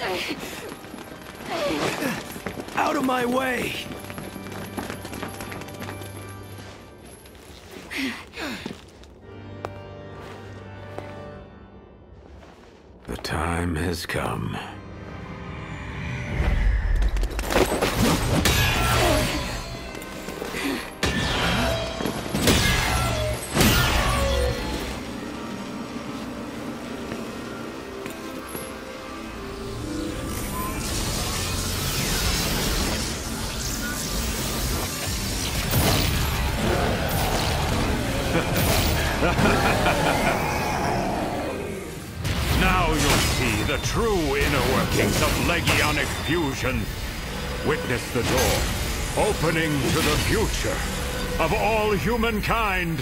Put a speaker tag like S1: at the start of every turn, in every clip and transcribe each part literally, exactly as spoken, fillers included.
S1: Out of my way! The time has come.
S2: Now you'll see the true inner workings of Legionic fusion. Witness the door, opening to the future of all humankind.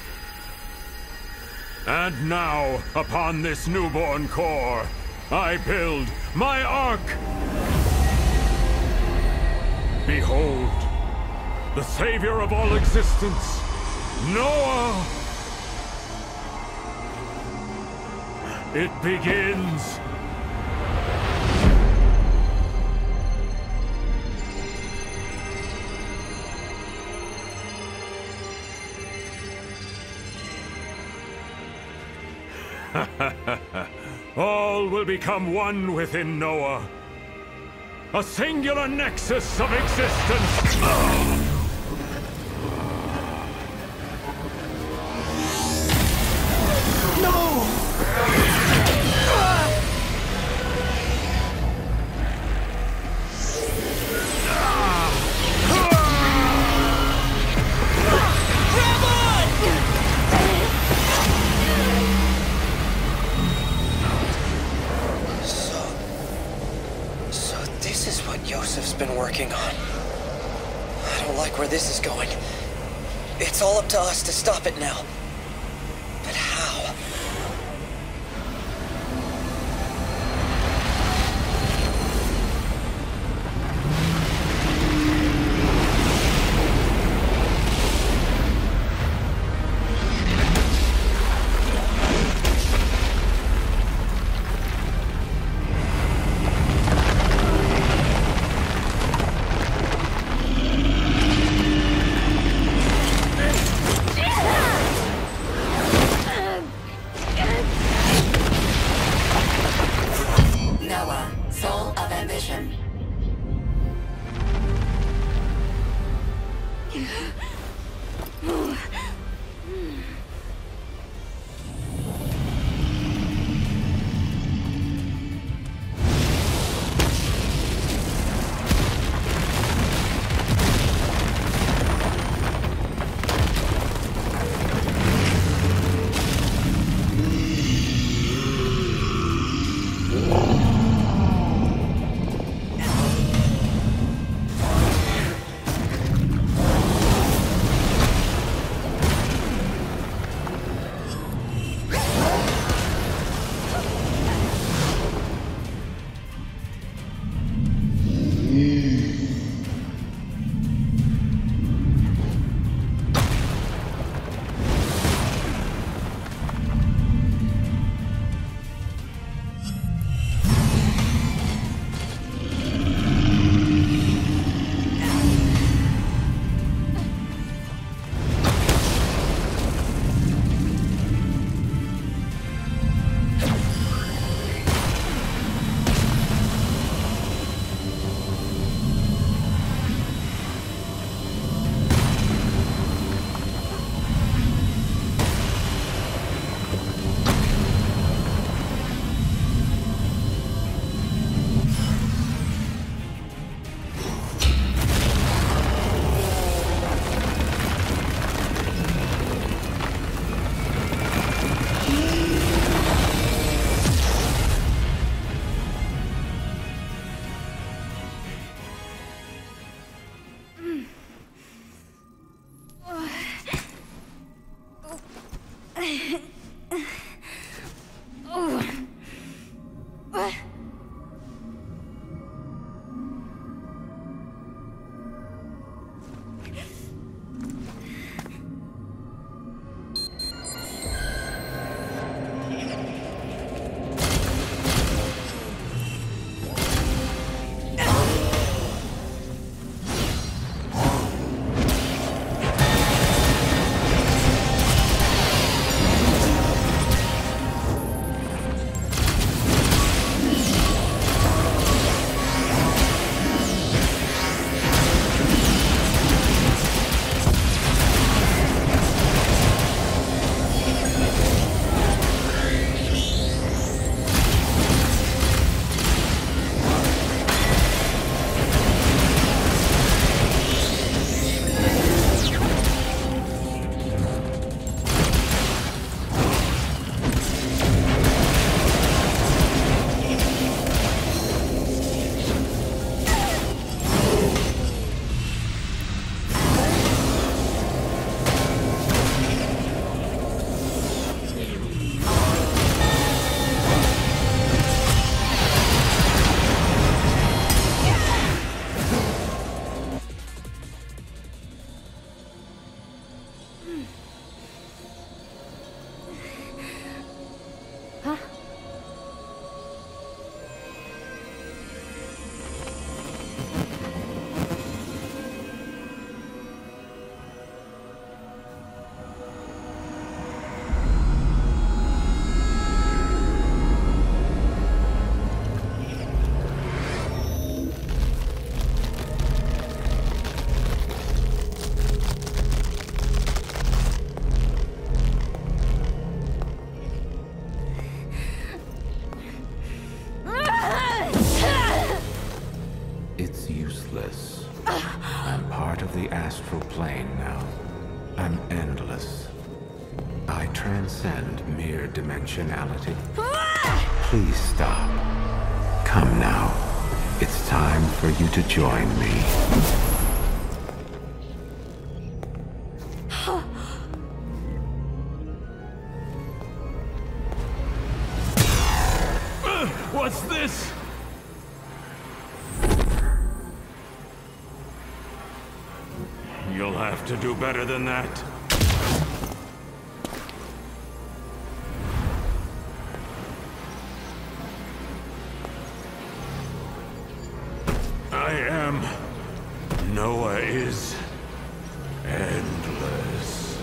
S2: And now, upon this newborn core, I build my Ark. Behold, the savior of all existence, Noah! It begins! All will become one within Noah. A singular nexus of existence!
S1: No!
S3: Yosef's been working on. I don't like where this is going. It's all up to us to stop it now. But how?
S4: Huh?
S1: It's useless. I'm part of the astral plane now. I'm endless. I transcend mere dimensionality. Please stop. Come now. It's time for you to join me.
S2: What's this? You'll have to do better than that. I am. Noah is endless.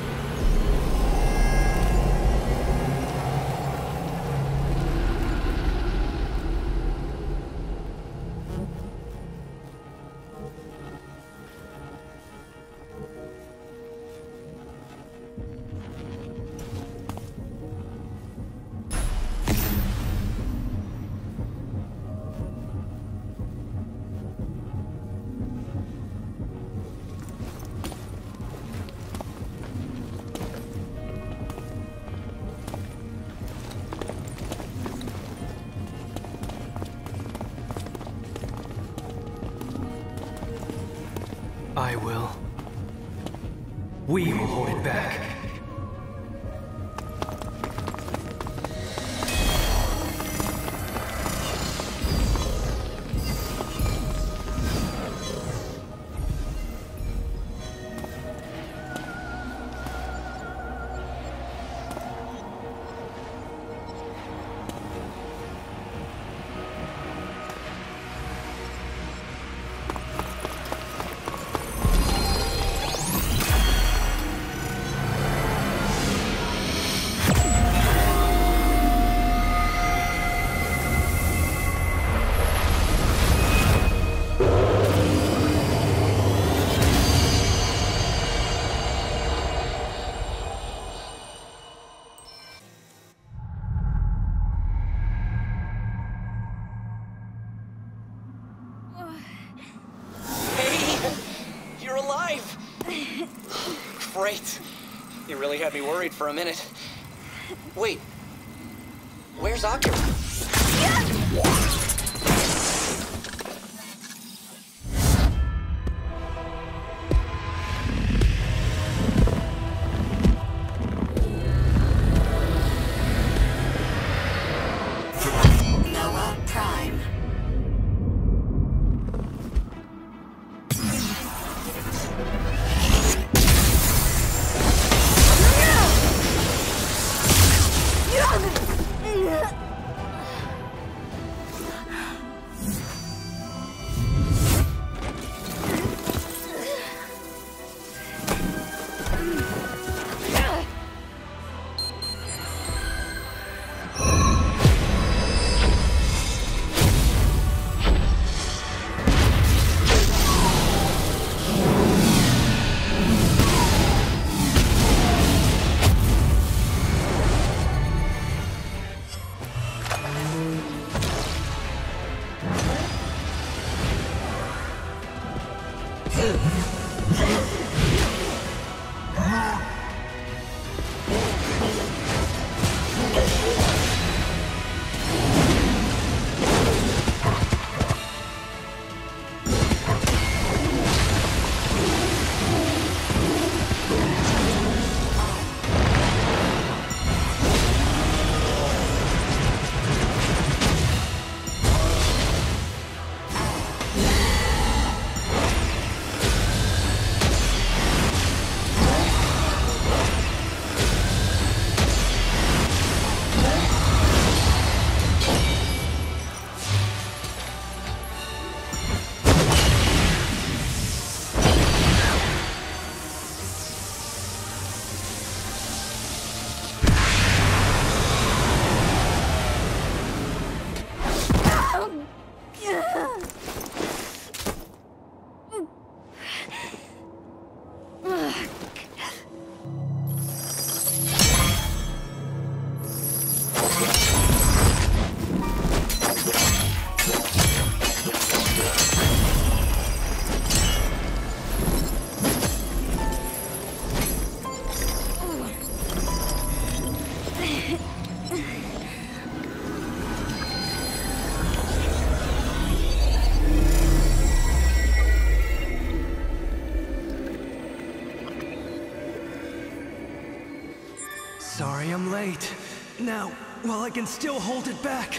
S5: I will. We will hold it back.
S3: Great. You really had me worried for a minute. Wait. Where's Akira?
S4: Noah Prime.
S5: Sorry I'm late. Now, while I can still hold it back.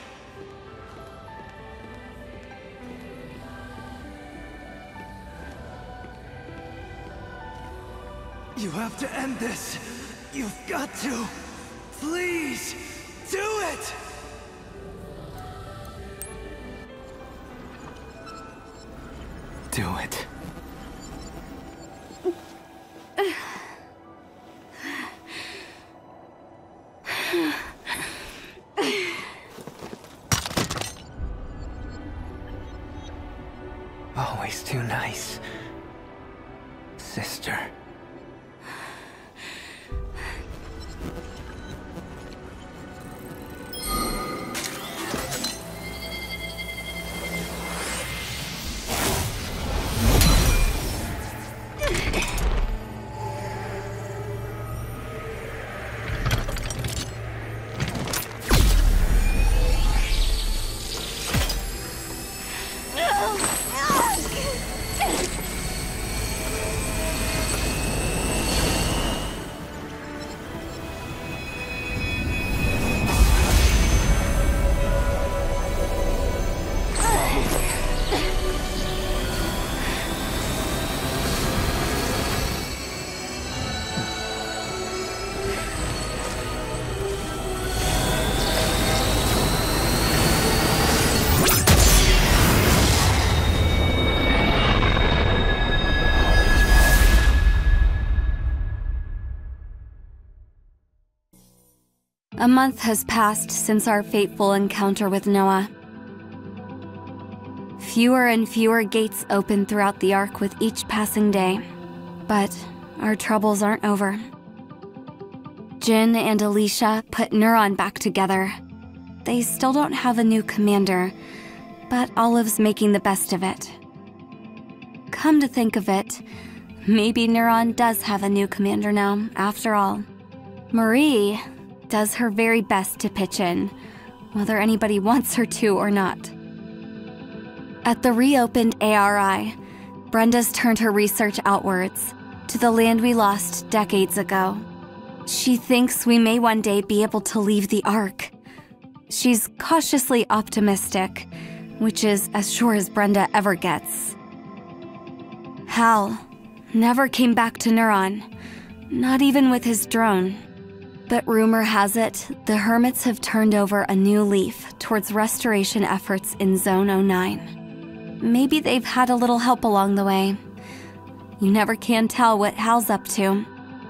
S5: You have to end this. You've got to. Please, do it! Do it. Always too nice, sister.
S4: A month has passed since our fateful encounter with Noah. Fewer and fewer gates open throughout the Ark with each passing day, but our troubles aren't over. Jin and Alicia put Neuron back together. They still don't have a new commander, but Olive's making the best of it. Come to think of it, maybe Neuron does have a new commander now, after all. Marie does her very best to pitch in, whether anybody wants her to or not. At the reopened A R I, Brenda's turned her research outwards, to the land we lost decades ago. She thinks we may one day be able to leave the Ark. She's cautiously optimistic, which is as sure as Brenda ever gets. Hal never came back to Neuron, not even with his drone. But rumor has it, the Hermits have turned over a new leaf towards restoration efforts in Zone oh nine. Maybe they've had a little help along the way. You never can tell what Hal's up to.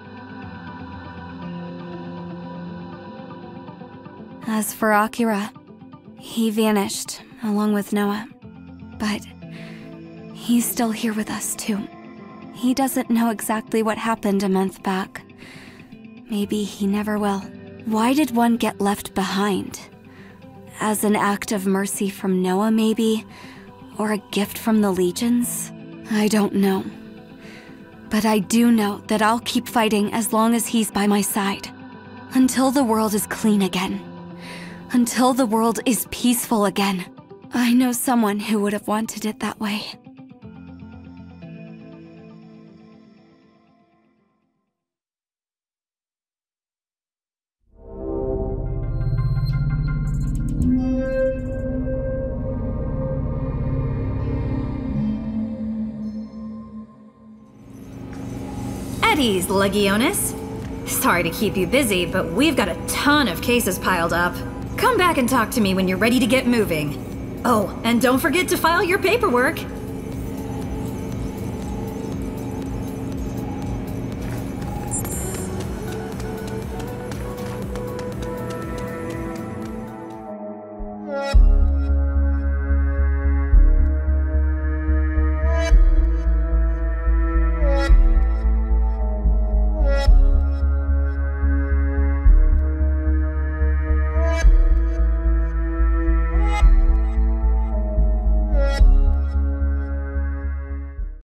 S4: As for Akira, he vanished along with Noah. But he's still here with us too. He doesn't know exactly what happened a month back. Maybe he never will. Why did one get left behind? As an act of mercy from Noah, maybe? Or a gift from the Legions? I don't know. But I do know that I'll keep fighting as long as he's by my side. Until the world is clean again. Until the world is peaceful again. I know someone who would have wanted it that way.
S6: At ease, Legionis. Sorry to keep you busy, but we've got a ton of cases piled up. Come back and talk to me when you're ready to get moving. Oh, and don't forget to file your paperwork.